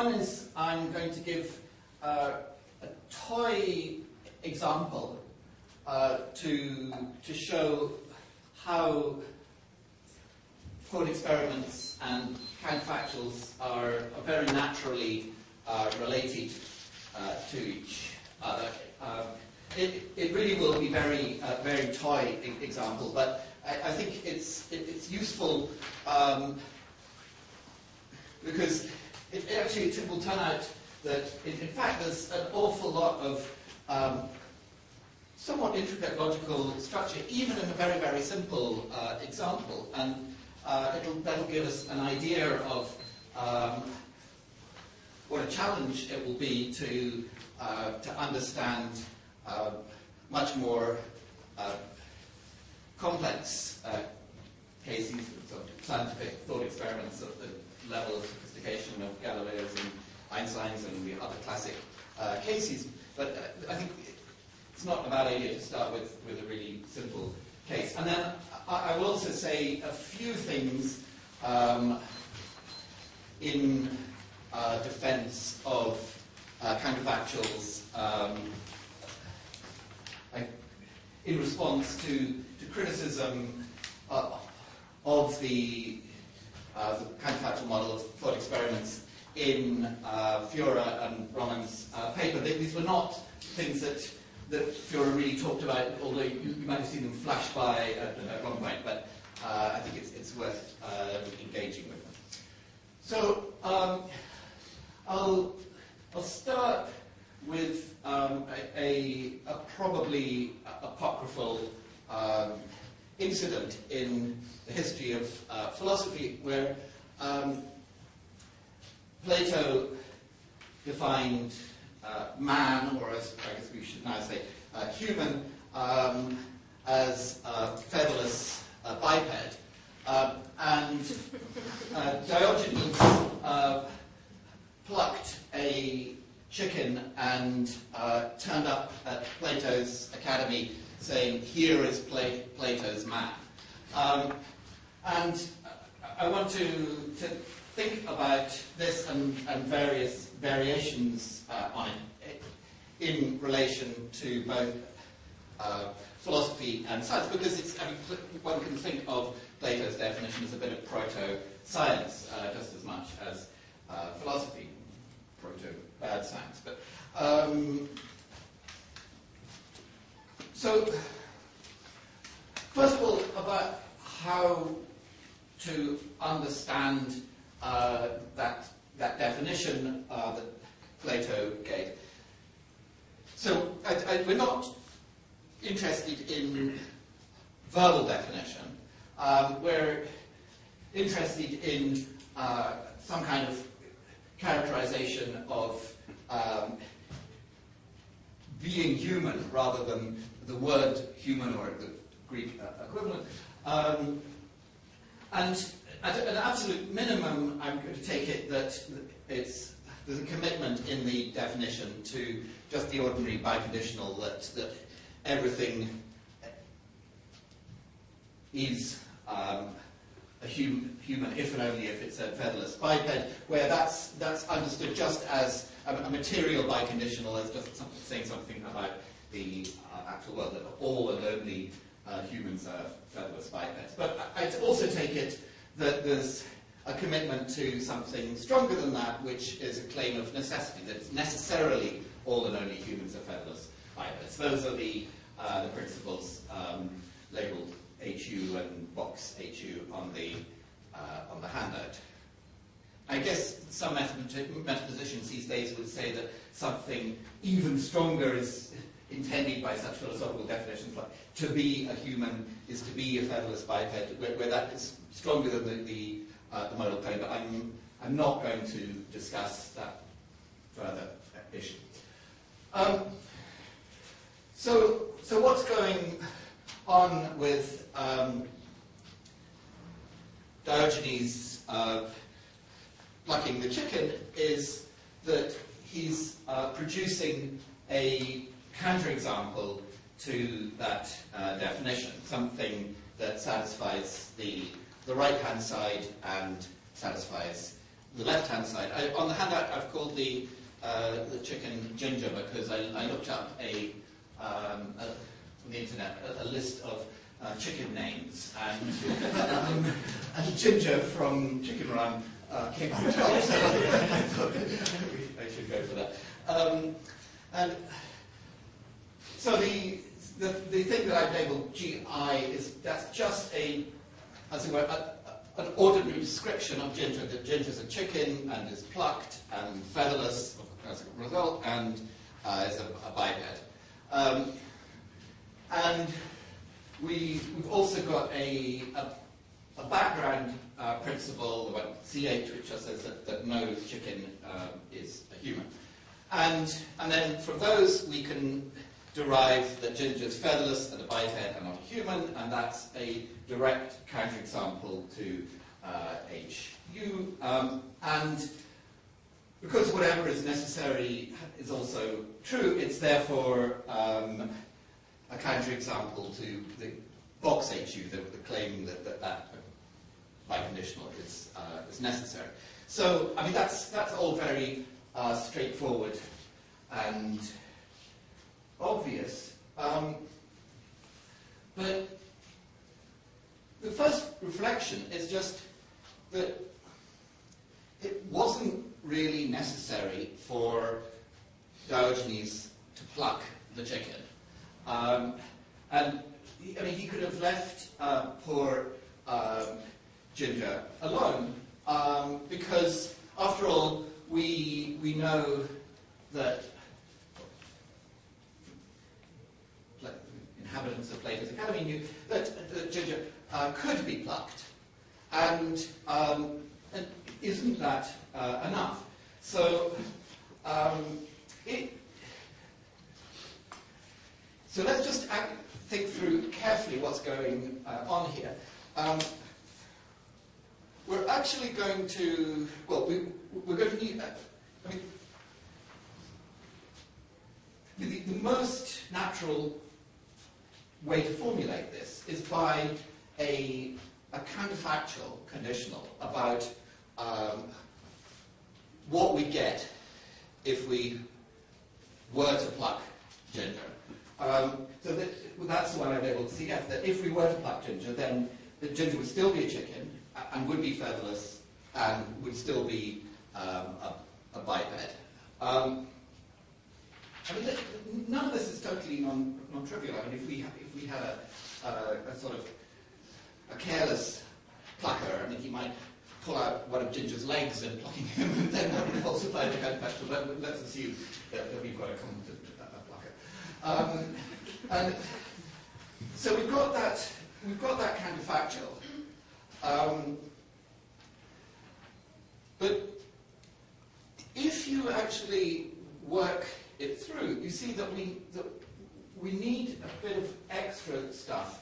One is I'm going to give a toy example to show how thought experiments and counterfactuals are very naturally related to each other. It really will be very toy example, but I think it's useful because it will turn out that in fact there's an awful lot of somewhat intricate logical structure, even in a very simple example, and that'll give us an idea of what a challenge it will be to understand much more complex cases of scientific thought experiments of the level of sophistication of Galileo's and Einstein's and the other classic cases. But I think it's not a bad idea to start with a really simple case. And then I will also say a few things in defense of counterfactuals in response to criticism of the counterfactual model of thought experiments in Fiora and Bromman's paper. These were not things that Fiora really talked about, although you might have seen them flash by at one point, but I think it's worth engaging with them. So I'll start with a probably apocryphal incident in the history of philosophy, where Plato defined man, or as I guess we should now say human, as a featherless biped, and Diogenes plucked a chicken and turned up at Plato's academy saying, "Here is Plato's man." And I want to think about this and various variations on it in relation to both philosophy and science, because one can think of Plato's definition as a bit of proto-science just as much as philosophy, proto-bad science. But so, first of all, about how to understand that definition that Plato gave. So we're not interested in verbal definition. We're interested in some kind of characterization of being human rather than the word human or the Greek equivalent. And at an absolute minimum, I'm going to take it that there's a commitment in the definition to just the ordinary biconditional, that everything is a human, if and only if it's a featherless biped, where that's understood just as a material biconditional, as just saying something about the actual world, that all and only humans are featherless bipeds. But I also take it that there's a commitment to something stronger than that, which is a claim of necessity, that it's necessarily all and only humans are featherless bipeds. Those are the principles labelled HU and box HU on the handout. I guess some metaphysicians these days would say that something even stronger is intended by such philosophical definitions, like to be a human is to be a featherless biped, where that is stronger than the modal claim. But I'm not going to discuss that further issue. So what's going on with Diogenes plucking the chicken is that he's producing a counterexample to that definition, something that satisfies the right-hand side and satisfies the left-hand side. On the handout, I've called the chicken Ginger because I looked up on the internet a list of chicken names, and Ginger from Chicken Run came up. So I thought I should go for that. And so the thing that I've labelled GI that's just as it were, an ordinary description of Ginger. That Ginger's a chicken and is plucked and featherless as a result, and is a biped. And we've also got a background principle, the one CH, which just says that no chicken is a human. And then from those we can derive that Ginger is featherless and a biped and not a human, and that's a direct counterexample to HU. And because whatever is necessary is also true, it's therefore a counterexample to the box HU, the claim that biconditional is necessary. So, I mean, that's all very straightforward and obvious. But the first reflection is just that it wasn't really necessary for Diogenes to pluck the chicken. And I mean, he could have left poor Ginger alone, because after all, we know that inhabitants of Plato's Academy knew that Ginger could be plucked, and isn't that enough? So so let's just think through carefully what's going on here. We're actually going to, well, we're going to need, I mean, the most natural way to formulate this is by a counterfactual conditional about what we get if we were to pluck Ginger. So that's the one I'm able to see. Yes, that if we were to pluck Ginger, then the Ginger would still be a chicken and would be featherless and would still be a biped. I mean, none of this is totally non-trivial. I mean, if we had a sort of a careless plucker, I mean, he might pull out one of Ginger's legs and plucking him, and then that would falsify the counterfactual. But let's assume that we've got a competent plucker. And so we've got that counterfactual. But if you actually work it through, you see that we need a bit of extra stuff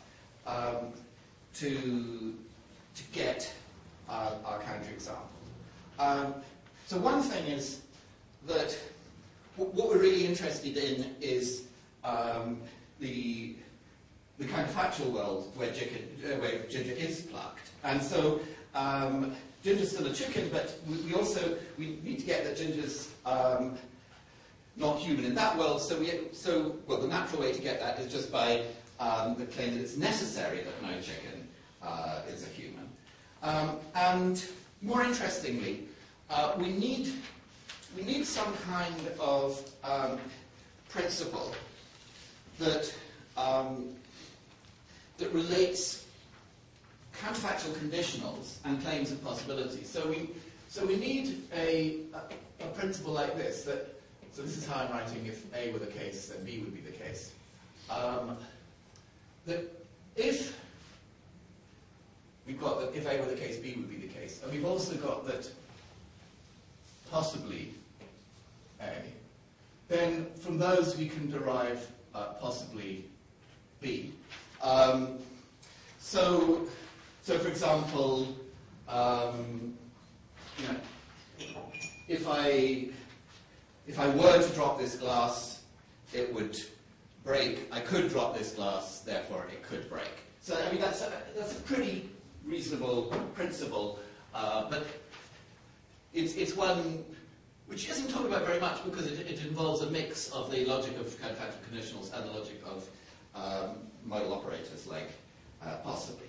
to get our counterexample. So one thing is that what we're really interested in is the counterfactual world where Ginger is plucked. And so Ginger's still a chicken, but we need to get that Ginger's not human in that world. So the natural way to get that is just by the claim that it's necessary that no chicken is a human. And more interestingly, we need some kind of principle that relates counterfactual conditionals and claims of possibilities. So we need a principle like this. So this is how I'm writing: if A were the case, then B would be the case. That if we've got that if A were the case, B would be the case, and we've also got that possibly A, then from those we can derive possibly B. So for example, if I were to drop this glass, it would break. I could drop this glass, therefore it could break. So I mean that's a pretty reasonable principle, but it's one which isn't talked about very much because it involves a mix of the logic of counterfactual conditionals and the logic of modal operators, like possibly.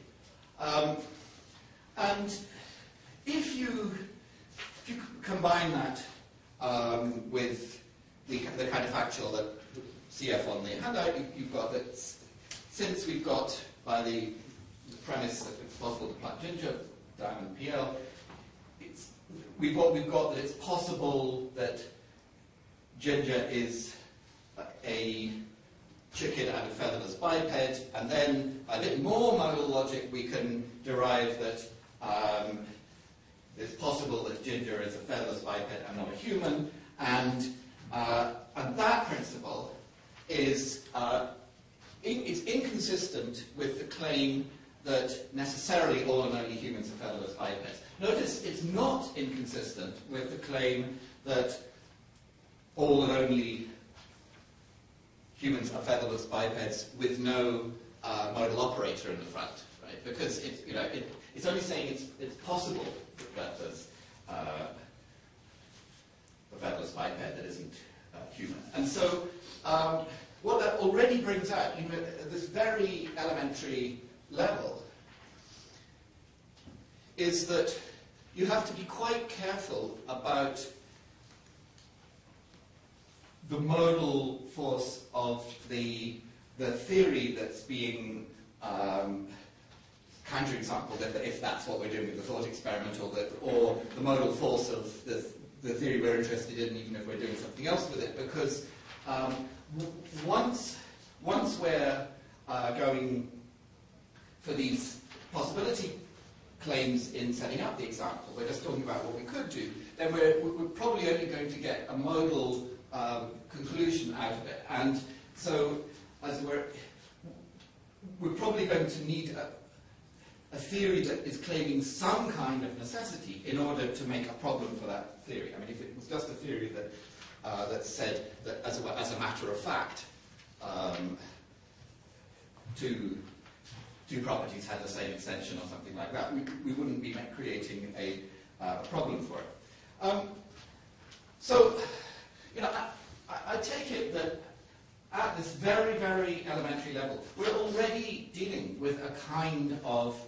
And if you combine that with the counterfactual that CF on the handout, you've got that since we've got by the premise that it's possible to plug ginger down in PL, we've got that it's possible that ginger is a chicken and a featherless biped, and then by a bit more modal logic we can derive that it's possible that ginger is a featherless biped and not a human, and that principle is it's inconsistent with the claim that necessarily all and only humans are featherless bipeds. Notice it's not inconsistent with the claim that all and only humans are featherless bipeds with no modal operator in the front, right? Because it's only saying it's possible that there's a featherless biped that isn't human. And so what that already brings out, at this very elementary level, is that you have to be quite careful about the modal force of the theory that's being counterexampled, if that's what we're doing with the thought experiment, or the modal force of the theory we're interested in, even if we're doing something else with it, because once we're going for these possibility claims in setting up the example, we're just talking about what we could do, then we're probably only going to get a modal conclusion out of it. And so as we're probably going to need a theory that is claiming some kind of necessity in order to make a problem for that theory. I mean, if it was just a theory that said that as a matter of fact, two properties had the same extension or something like that, we wouldn't be creating a problem for it. So, I take it that at this very, very elementary level, we're already dealing with a kind of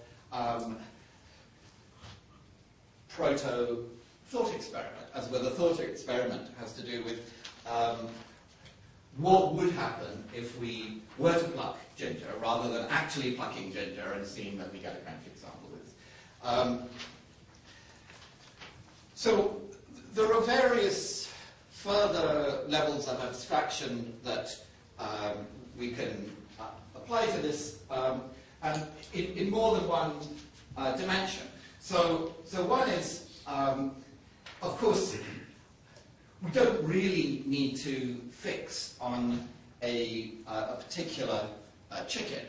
proto-thought experiment, as where the thought experiment has to do with what would happen if we were to pluck ginger, rather than actually plucking ginger and seeing that we get a counterexample with this. So there are various further levels of abstraction that we can apply to this, and in more than one dimension. So one is, of course, we don't really need to fix on a particular chicken,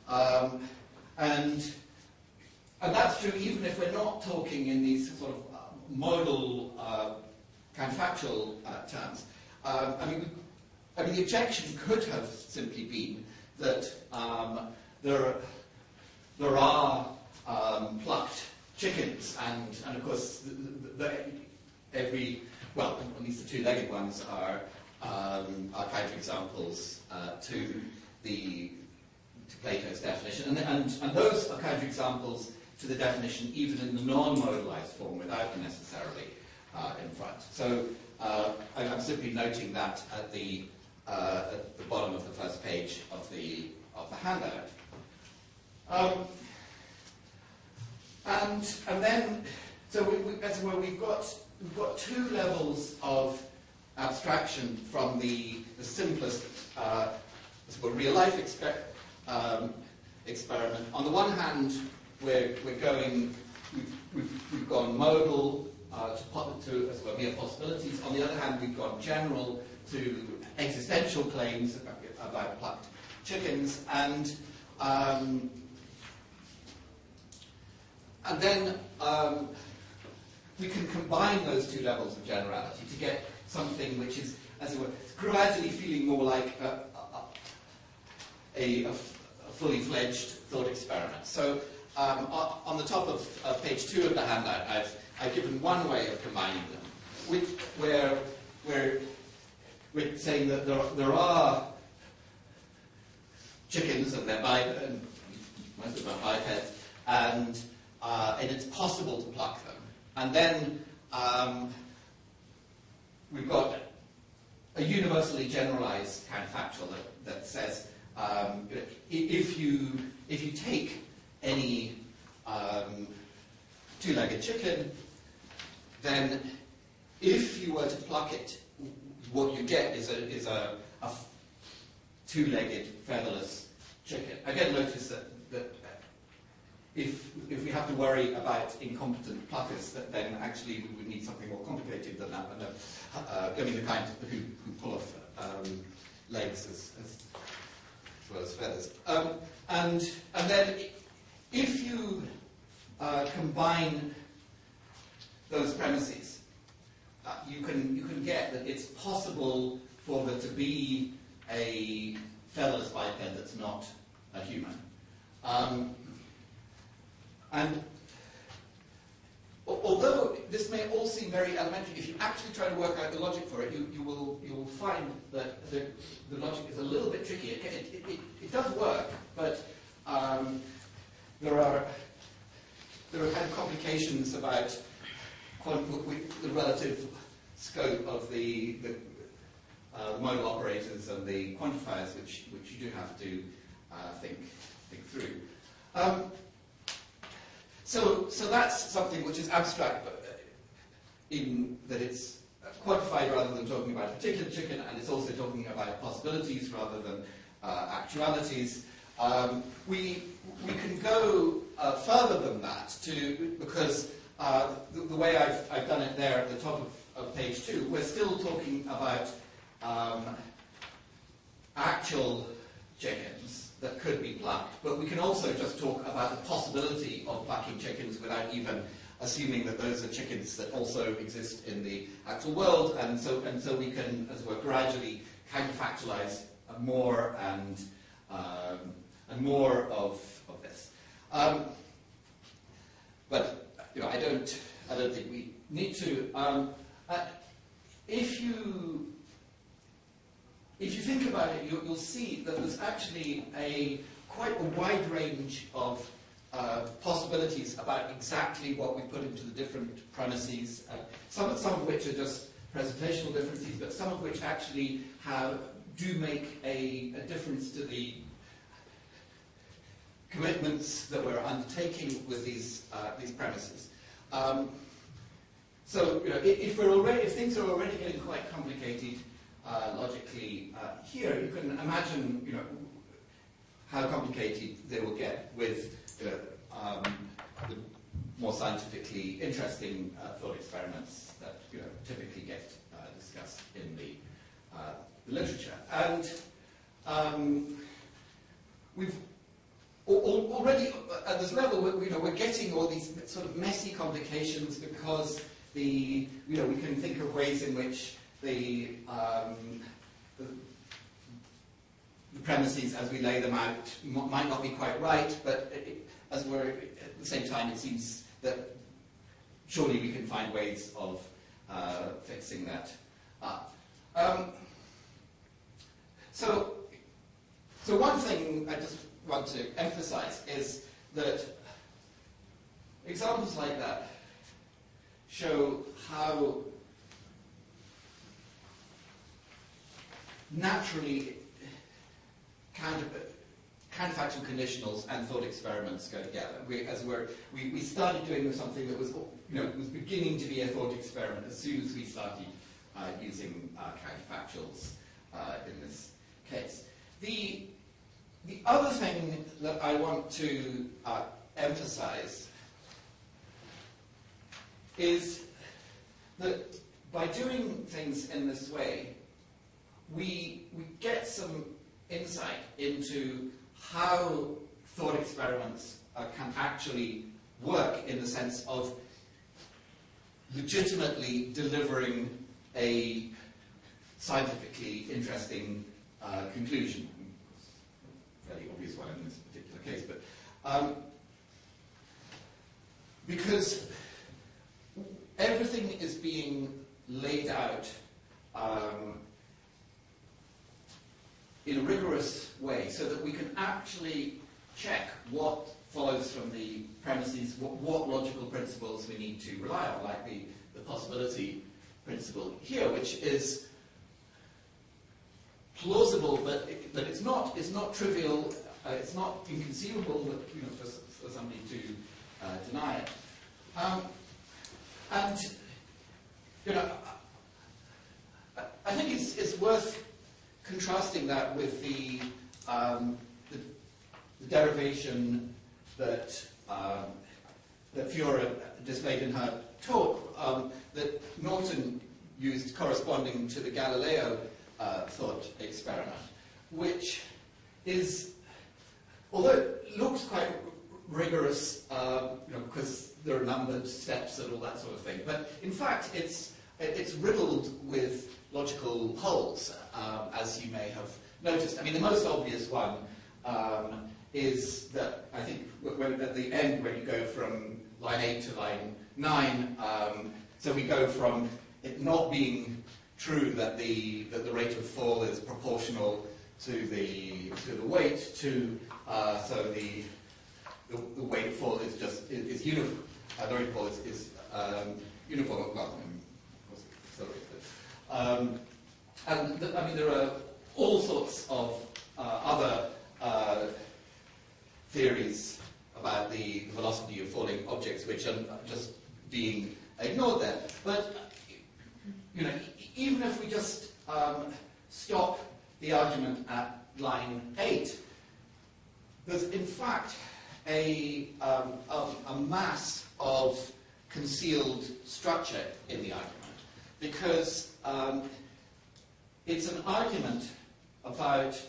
and that's true even if we're not talking in these sort of modal counterfactual terms. I mean, the objection could have simply been that there are plucked chickens, and of course at least the two-legged ones are counterexamples to Plato's definition, and those are counterexamples to the definition even in the non-modalized form without them necessarily in front. So I'm simply noting that at the bottom of the first page of the handout. And then, so we've got two levels of abstraction from the simplest real life experiment. On the one hand, we've gone modal to mere possibilities. On the other hand, we've gone general to existential claims about plucked chickens, and then we can combine those two levels of generality to get something which is, as it were, gradually feeling more like a fully fledged thought experiment. So on the top of page 2 of the handout, I've given one way of combining them, where we're saying that there are chickens, and and most of them are bipeds, and it's possible to pluck them. And then we've got a universally generalized counterfactual that says if you take any two-legged chicken, then if you were to pluck it, what you get is a two-legged featherless chicken. Again, notice that if we have to worry about incompetent pluckers, then actually we would need something more complicated than that. I mean, the kind who pull off legs as well as feathers. And then if you combine those premises, you can get that it's possible for there to be a featherless biped that's not a human. And although this may all seem very elementary, if you actually try to work out the logic for it, you will find that the logic is a little bit tricky. It does work, but there are kind of complications about the relative scope of the modal operators and the quantifiers, which you do have to think through. So that's something which is abstract, but in that it's quantified rather than talking about a particular chicken, and it's also talking about possibilities rather than actualities. We can go further than that because the way I've done it there at the top of page 2, we're still talking about actual chickens that could be plucked, but we can also just talk about the possibility of plucking chickens without even assuming that those are chickens that also exist in the actual world, and so we can, as it were, gradually counterfactualize more and more of this. But I don't think we need to. If you think about it, you'll see that there's actually quite a wide range of possibilities about exactly what we put into the different premises. Some of which are just presentational differences, but some of which actually do make a difference to the commitments that we're undertaking with these premises. So if things are already getting quite complicated logically here, you can imagine how complicated they will get with the more scientifically interesting thought experiments that typically get discussed in the literature. And we've already at this level, we're getting all these sort of messy complications because we can think of ways in which the premises, as we lay them out, might not be quite right, but at the same time, it seems that surely we can find ways of fixing that up. So one thing I just want to emphasize is that examples like that show how naturally counterfactual conditionals and thought experiments go together. We started doing something that was beginning to be a thought experiment as soon as we started using counterfactuals in this case. The other thing that I want to emphasize is that by doing things in this way, we get some insight into how thought experiments can actually work in the sense of legitimately delivering a scientifically interesting conclusion. Fairly obvious one in this particular case, but because everything is being laid out in a rigorous way so that we can actually check what follows from the premises, what logical principles we need to rely on, like the possibility principle here, which is plausible, but it's not trivial. It's not inconceivable that, for somebody to deny it. And I think it's worth contrasting that with the derivation that Fiora displayed in her talk, that Norton used corresponding to the Galileo thought experiment, which is, although it looks quite rigorous, because there are numbered steps and all that sort of thing, but in fact it's riddled with logical holes, as you may have noticed. I mean, the most obvious one is that I think at the end, when you go from line 8 to line 9, so we go from it not being true that the rate of fall is proportional to the weight to so the weight fall is uniform. The rate of fall is uniform. Well, and I mean, there are all sorts of other theories about the velocity of falling objects, which are just being ignored there. But even if we just stop the argument at line 8, there's in fact a mass of concealed structure in the argument, because it's an argument about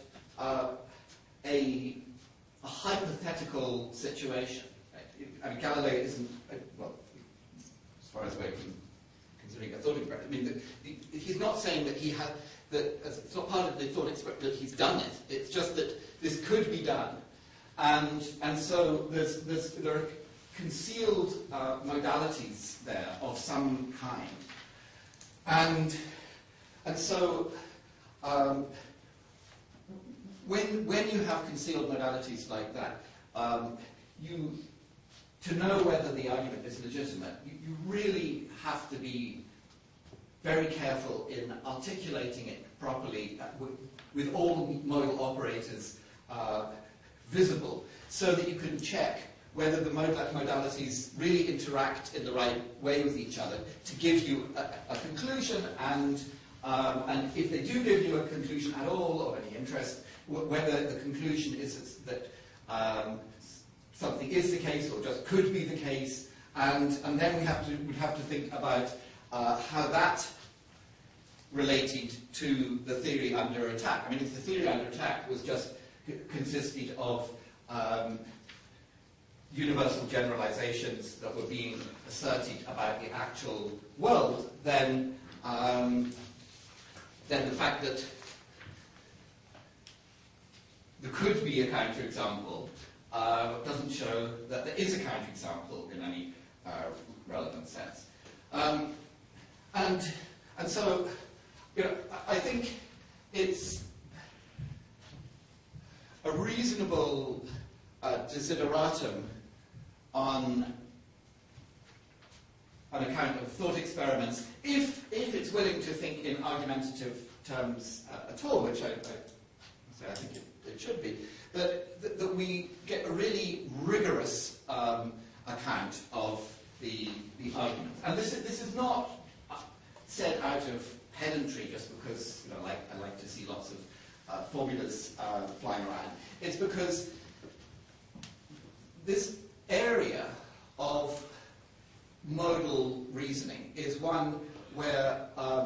a hypothetical situation. I mean, Galileo isn't, well, as far as we're considering a thought experiment, I mean, he's not saying that he had, that it's not part of the thought experiment that he's done it. It's just that this could be done. And so there are concealed modalities there of some kind. And so when you have concealed modalities like that, to know whether the argument is legitimate, you really have to be very careful in articulating it properly with all modal operators visible, so that you can check whether the modalities really interact in the right way with each other to give you a conclusion, and if they do give you a conclusion at all or any interest, whether the conclusion is that something is the case or just could be the case, and then we'd have to think about how that related to the theory under attack. I mean, if the theory under attack was just consisted of universal generalizations that were being asserted about the actual world, then the fact that there could be a counterexample doesn't show that there is a counterexample in any relevant sense. And so, I think it's a reasonable desideratum on account of thought experiments, if it's willing to think in argumentative terms at all, which I think it should be, that we get a really rigorous account of the argument. And this is not said out of pedantry just because I like to see lots of formulas flying around. It's because this area of modal reasoning is one where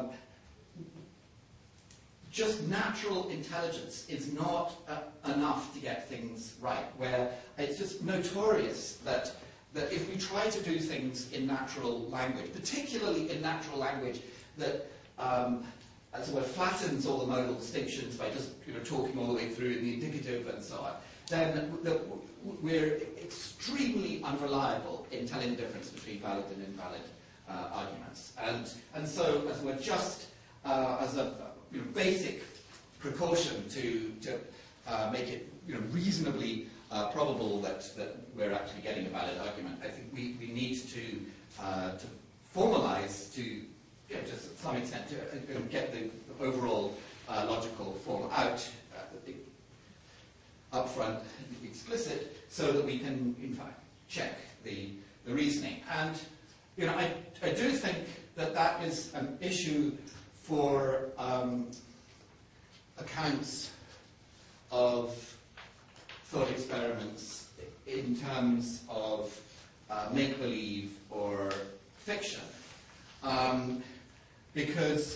just natural intelligence is not enough to get things right, where it's just notorious that if we try to do things in natural language, particularly in natural language that as it were flattens all the modal distinctions by just talking all the way through in the indicative and so on, then we're extremely unreliable in telling the difference between valid and invalid arguments. And so, as we're just as a basic precaution to make it reasonably probable that we're actually getting a valid argument, I think we need to formalize to some extent to get the overall logical form out up front, explicit, so that we can in fact check the reasoning. And I do think that is an issue for accounts of thought experiments in terms of make-believe or fiction. Because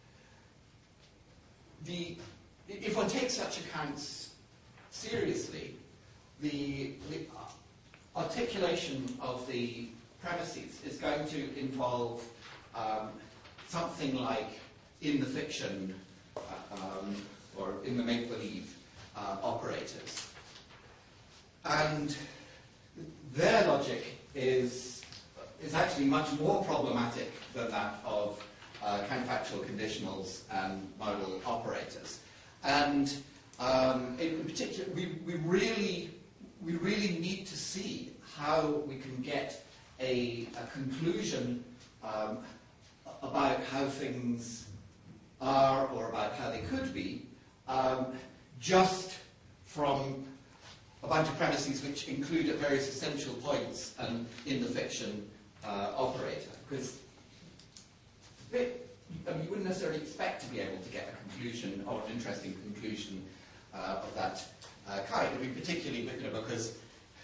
if one takes such accounts seriously, the articulation of the premises is going to involve something like in the fiction or in the make-believe operators. And their logic is actually much more problematic than that of counterfactual conditionals and modal operators. And in particular, we really need to see how we can get a conclusion about how things are or about how they could be just from a bunch of premises which include at various essential points and in the fiction operator. Because you wouldn't necessarily expect to be able to get a conclusion or an interesting conclusion of that kind. I mean, particularly because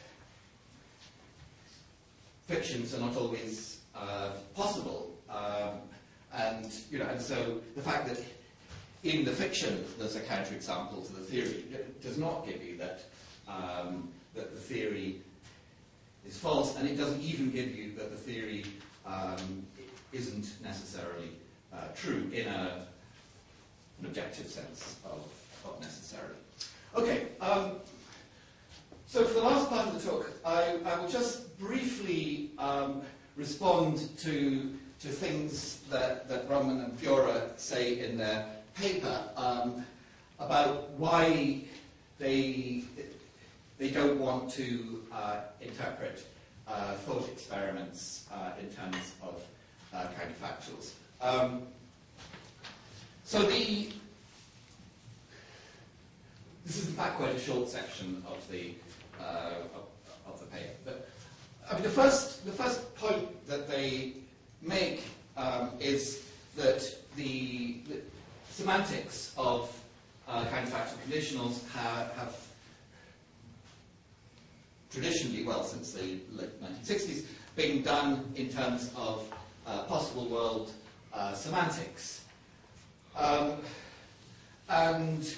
fictions are not always possible, and so the fact that in the fiction there's a counterexample to the theory does not give you that that the theory is false, and it doesn't even give you that the theory isn't necessarily true in an objective sense of necessarily. Okay, so for the last part of the talk, I will just briefly respond to things that Brumman and Fiora say in their paper about why they don't want to interpret thought experiments in terms of counterfactuals. So this is in fact quite a short section of the paper. But I mean, the first point that they make is that the semantics of counterfactual conditionals have traditionally, well, since the late 1960s, been done in terms of possible world semantics. And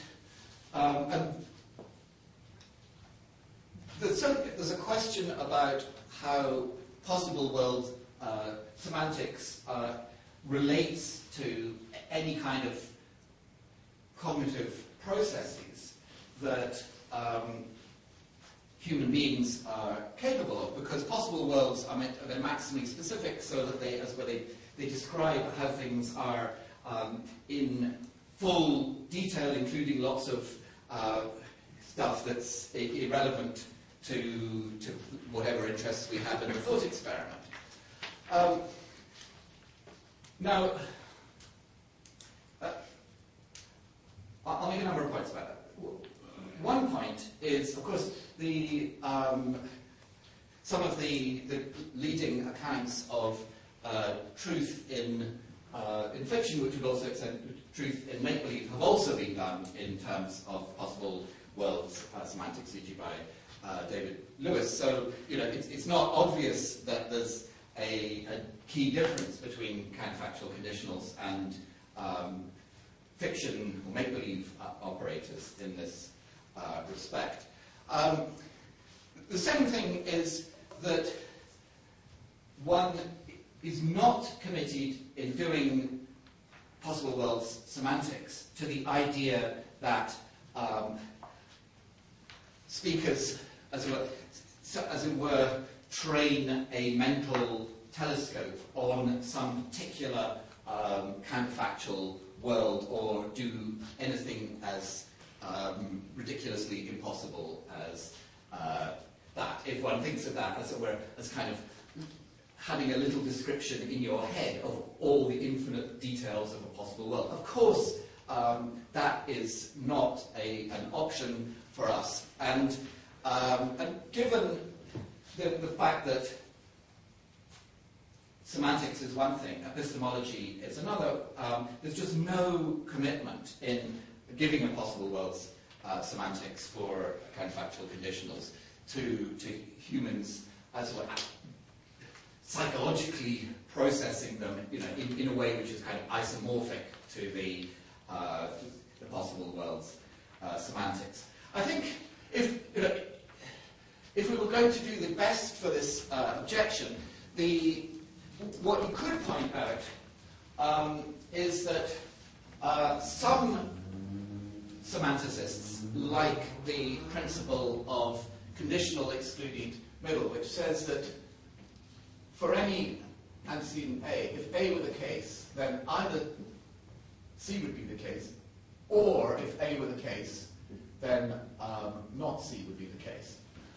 there's a question about how possible world semantics relates to any kind of cognitive processes that human beings are capable of, because possible worlds are maximally specific, so that they describe how things are in full detail, including lots of stuff that's irrelevant to whatever interests we have in a thought experiment. Now, I'll make a number of points about that. One point is, of course, some of the leading accounts of truth in fiction, which would also extend truth in make-believe, have also been done in terms of possible worlds semantics, e.g. by David Lewis. So, it's not obvious that there's a key difference between counterfactual conditionals and fiction or make-believe operators in this respect. The second thing is that one is not committed in doing possible worlds semantics to the idea that speakers, as it were, train a mental telescope on some particular counterfactual world or do anything as ridiculously impossible as that. If one thinks of that, as it were, as kind of having a little description in your head of all the infinite details of a possible world. Of course, that is not an option for us. And given the fact that semantics is one thing, epistemology is another, there's just no commitment in giving a possible world's semantics for counterfactual conditionals to humans as well, psychologically processing them, in a way which is kind of isomorphic to the possible world's semantics. I think if we were going to do the best for this objection, what you could point out is that some semanticists like the principle of conditional excluded middle, which says that for any antecedent A, if A were the case, then either C would be the case, or if A were the case, then not C would be the case.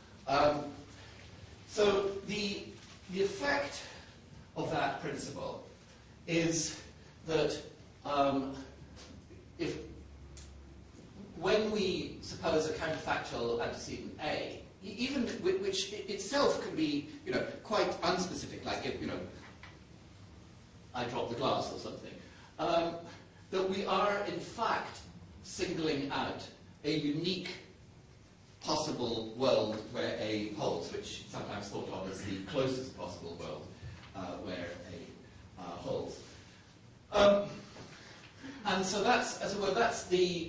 So the effect of that principle is that when we suppose a counterfactual antecedent A, even which itself can be, quite unspecific, like if, I drop the glass or something, that we are in fact singling out a unique possible world where A holds, which is sometimes thought of as the closest possible world where A holds. And so that's, as it were, that's the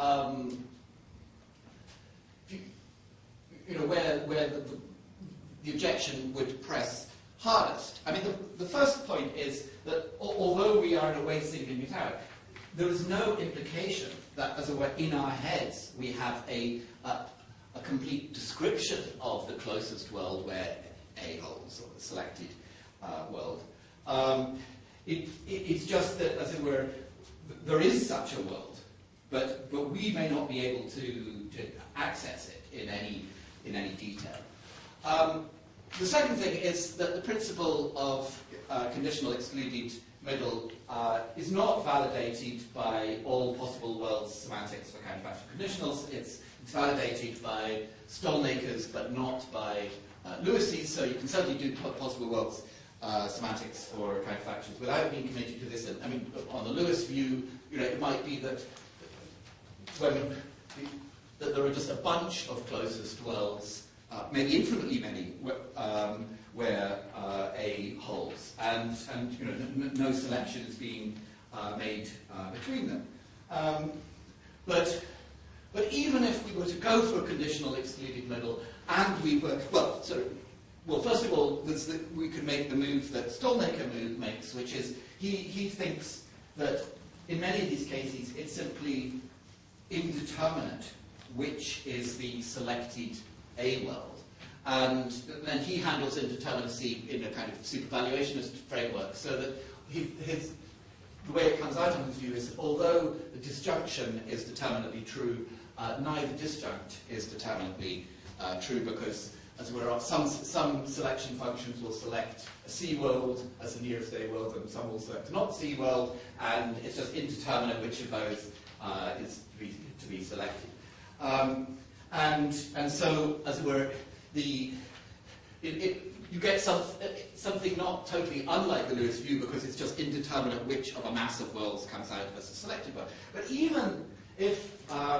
where the objection would press hardest. I mean, the first point is that although we are in a way singling it out, there is no implication that, as it were, in our heads we have a complete description of the closest world where A holds, or the selected world. It's just that, as it were, there is such a world, but we may not be able to access it in any detail. The second thing is that the principle of conditional excluded middle is not validated by all possible worlds semantics for counterfactual conditionals. It's validated by Stolnaker's, but not by Lewis's. So you can certainly do possible worlds semantics for counterfactuals without being committed to this. I mean, on the Lewis view, it might be that that there are just a bunch of closest worlds, maybe infinitely many, where A holds, and no selection is being made between them. But even if we were to go for a conditional excluded middle, and we were first of all, we could make the move that Stolnaker makes, which is he thinks that in many of these cases it's simply indeterminate which is the selected A world. And then he handles indeterminacy in a kind of supervaluationist framework, so that the way it comes out of his view is that although the disjunction is determinately true, neither disjunct is determinately true, because as it were, some selection functions will select a C world as the nearest A world, and some will select a not C world, and it's just indeterminate which of those is to be selected. And so, as it were, you get something not totally unlike the Lewis view, because it's just indeterminate which of a mass of worlds comes out as a selected world. But even if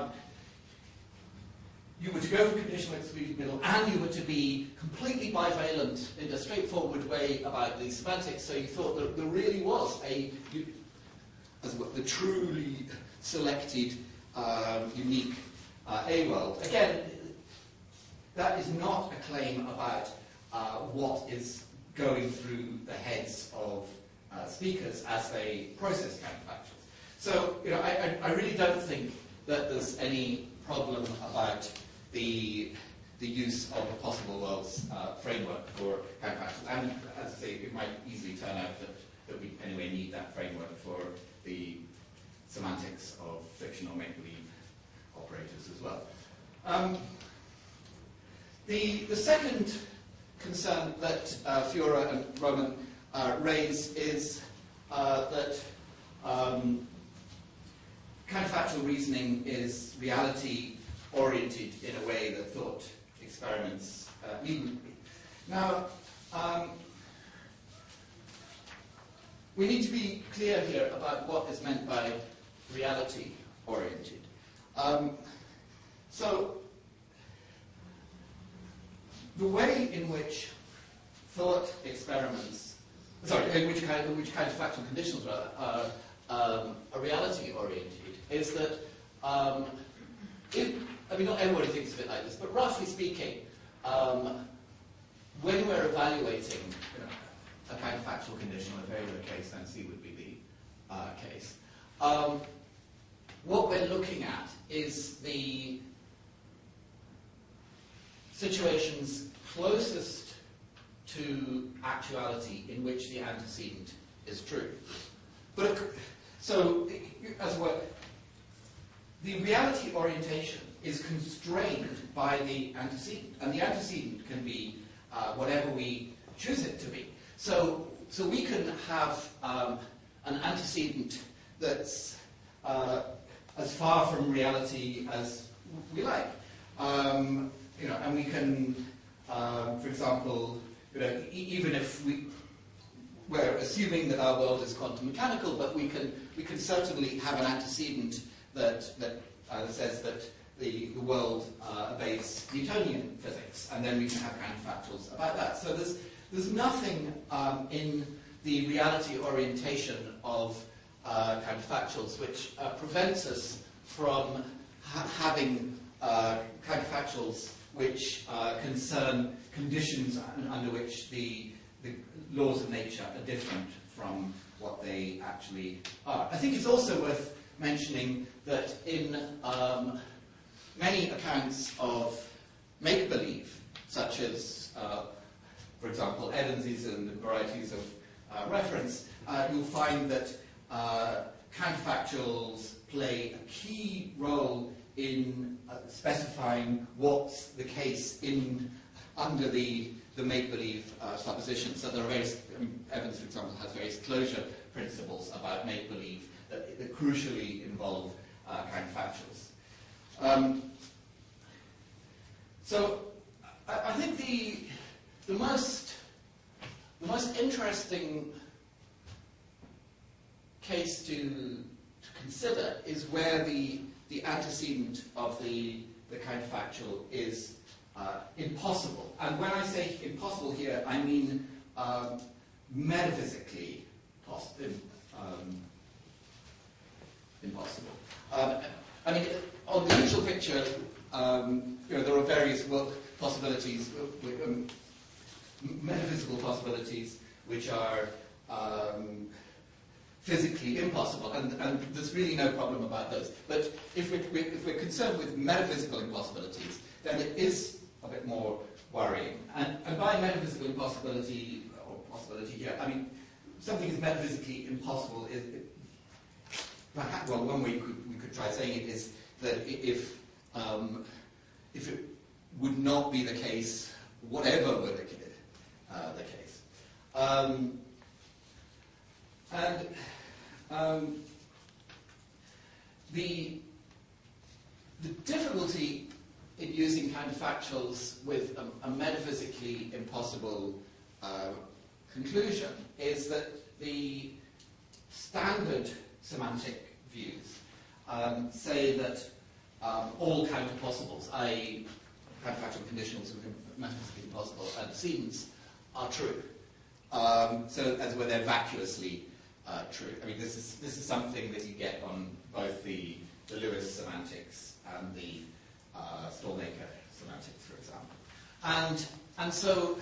you were to go for conditional excluded middle, and you were to be completely bivalent in a straightforward way about the semantics, so you thought that there really was the truly selected, unique A world. Again, that is not a claim about what is going through the heads of speakers as they process counterfactuals. So, I really don't think that there's any problem about the use of a possible worlds framework for counterfactuals. And as I say, it might easily turn out that we anyway need that framework for the semantics of fiction or make-believe operators as well. The second concern that Fiora and Roman raise is that counterfactual reasoning is reality-oriented in a way that thought experiments needn't be. Now, we need to be clear here about what is meant by reality-oriented. So, the way in which thought experiments, in which counterfactual conditionals rather, are reality-oriented is that, not everybody thinks of it like this, but roughly speaking, when we're evaluating a counterfactual conditional, a very rare case, then C would be the case. What we're looking at is the situations closest to actuality in which the antecedent is true. But so, as well, the reality orientation is constrained by the antecedent, and the antecedent can be whatever we choose it to be. So we can have an antecedent that's as far from reality as we like, and we can, for example, even if we're assuming that our world is quantum mechanical, but we can certainly have an antecedent that says that the world obeys Newtonian physics, and then we can have counterfactuals about that. So there's nothing in the reality orientation of counterfactuals which prevents us from having counterfactuals which concern conditions under which the laws of nature are different from what they actually are. I think it's also worth mentioning that in many accounts of make-believe, such as, for example, Evans's and varieties of reference, you'll find that counterfactuals play a key role in specifying what's the case under the make-believe supposition. So there are various, Evans, for example, has various closure principles about make-believe that crucially involve counterfactuals. So I think the most interesting case to consider is where the antecedent of the counterfactual is impossible. And when I say impossible here, I mean metaphysically impossible. On the usual picture, there are various possibilities, metaphysical possibilities, which are physically impossible, and there's really no problem about those. But if we're concerned with metaphysical impossibilities, then it is a bit more worrying. And by metaphysical impossibility, or possibility here, I mean, something is metaphysically impossible is, one way we could try saying it is that if it would not be the case, whatever were the case. The difficulty in using counterfactuals with a metaphysically impossible conclusion is that the standard semantic views say that all counterpossibles, i.e. counterfactual conditionals with metaphysically impossible antecedents, are true. So as where they're vacuously true. I mean, this is something that you get on both the Lewis semantics and the Stallmaker semantics, for example. And so,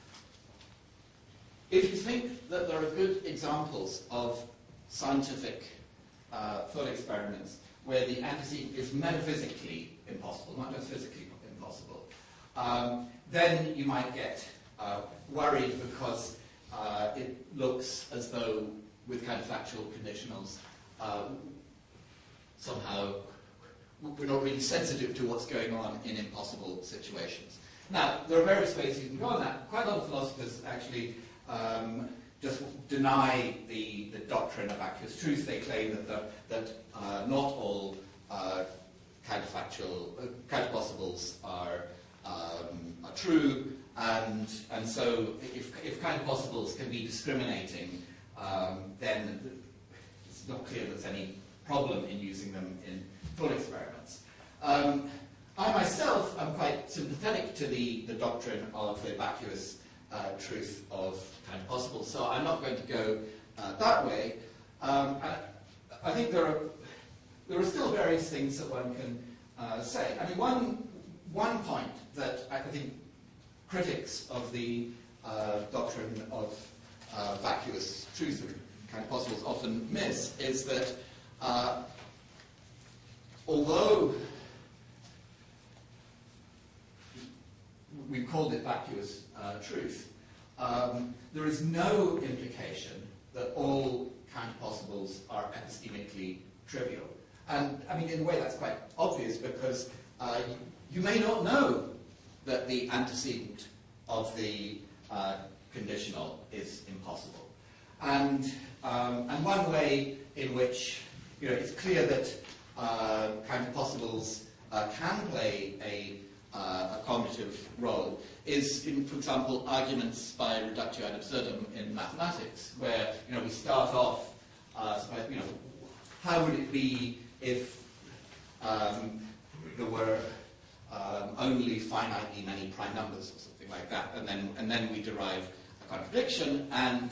if you think that there are good examples of scientific thought experiments where the antecedent is metaphysically impossible, not just physically impossible, then you might get worried because it looks as though with counterfactual conditionals somehow we're not really sensitive to what's going on in impossible situations. Now, there are various ways you can go on that. Quite a lot of philosophers actually just deny the doctrine of vacuous truth. They claim that not all counterpossibles are true, and so if counterpossibles can be discriminating, then it's not clear there's any problem in using them in thought experiments. I myself am quite sympathetic to the doctrine of the vacuous truth of counterpossibles, so I'm not going to go that way. I think there are still various things that one can say. I mean, one point that I think critics of the doctrine of vacuous truth of counterpossibles often miss is that although we've called it vacuous truth, there is no implication that all counterpossibles are epistemically trivial. And I mean, in a way, that's quite obvious because you may not know that the antecedent of the conditional is impossible. And one way in which it's clear that counterpossibles can play a cognitive role is in, for example, arguments by reductio ad absurdum in mathematics, where we start off, how would it be if there were only finitely many prime numbers or something like that, and then we derive a contradiction,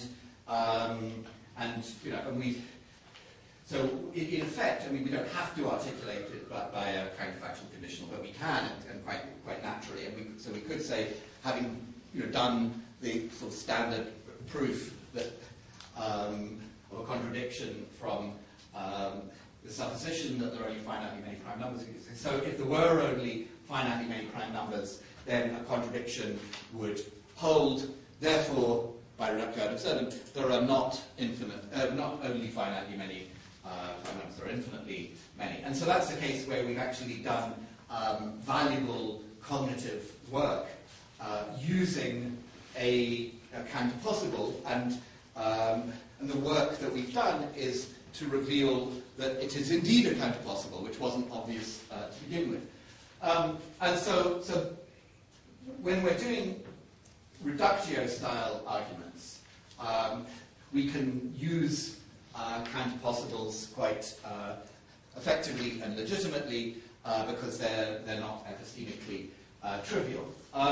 so in effect, I mean, we don't have to articulate it by a counterfactual conditional, but we can, and quite naturally. And so we could say, having done the sort of standard proof that of a contradiction from the supposition that there are only finitely many prime numbers. So if there were only finitely many prime numbers, then a contradiction would hold. Therefore, by reductio ad absurdum, there are not only finitely many prime numbers, there are infinitely many. And so that's the case where we've actually done valuable cognitive work using a counterpossible, and the work that we've done is to reveal that it is indeed a counterpossible, which wasn't obvious to begin with. And so when we're doing reductio-style arguments, we can use counterpossibles quite effectively and legitimately because they're not epistemically trivial.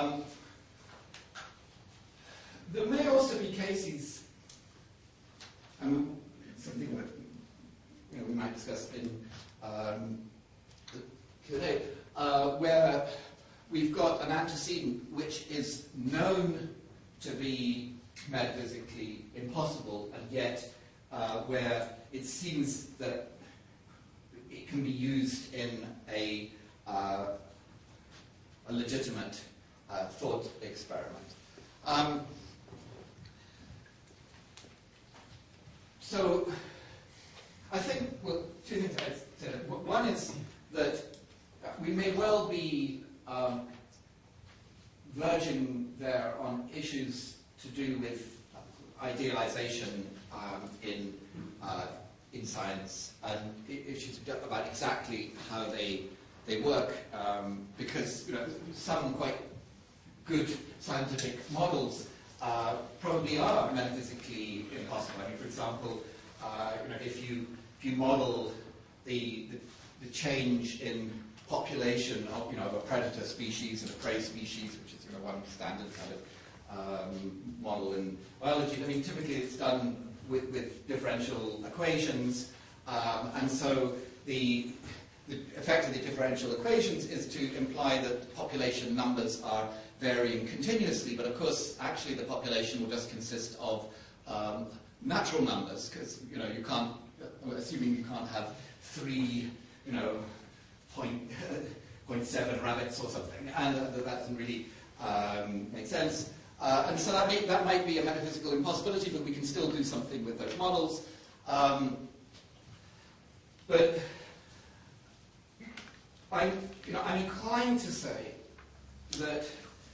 There may also be cases, and something that we might discuss in the Q&A, where we've got an antecedent which is known to be metaphysically impossible, and yet where it seems that it can be used in a legitimate thought experiment. So I think, well, two things I'd say. One is that we may well be verging there on issues to do with idealization in science, and issues about exactly how they work, because some quite good scientific models probably are metaphysically impossible. I mean, for example, if you model the change in population of a predator species and a prey species, which is one standard kind of model in biology. I mean, typically it's done with differential equations, and so the effect of the differential equations is to imply that population numbers are varying continuously, but of course, actually the population will just consist of natural numbers, because you can't, assuming you can't have 3, 0.7 rabbits or something, and that doesn't really make sense. And so that might be a metaphysical impossibility, but we can still do something with those models. But I'm inclined to say that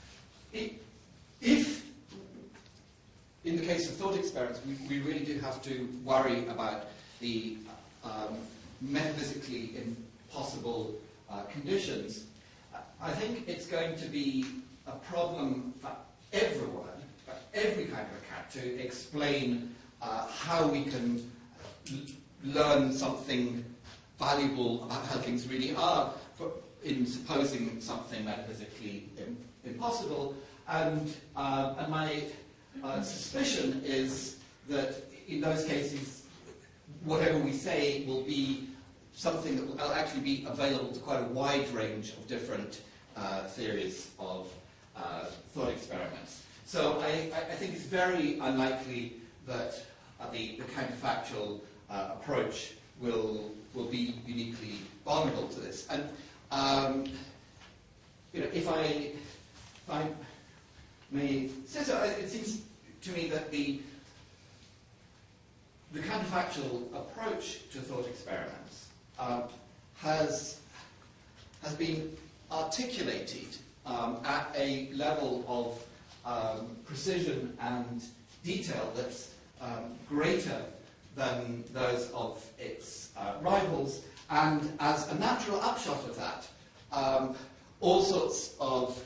if, in the case of thought experiments, we really do have to worry about the metaphysically impossible conditions, I think it's going to be a problem for everyone, for every kind of account, to explain how we can learn something valuable about how things really are in supposing something metaphysically impossible. And my suspicion is that in those cases, whatever we say will be something that will actually be available to quite a wide range of different theories of thought experiments. So I think it's very unlikely that the counterfactual approach will be uniquely vulnerable to this. And if I may say so, it seems to me that the counterfactual approach to thought experiments has been articulated at a level of precision and detail that's greater than those of its rivals, and as a natural upshot of that, all sorts of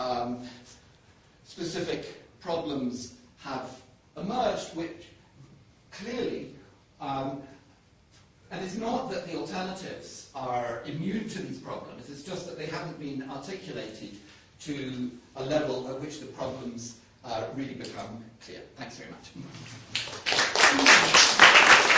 specific problems have emerged, which clearly, and it's not that the alternatives are immune to these problems, it's just that they haven't been articulated to a level at which the problems really become clear. Thanks very much.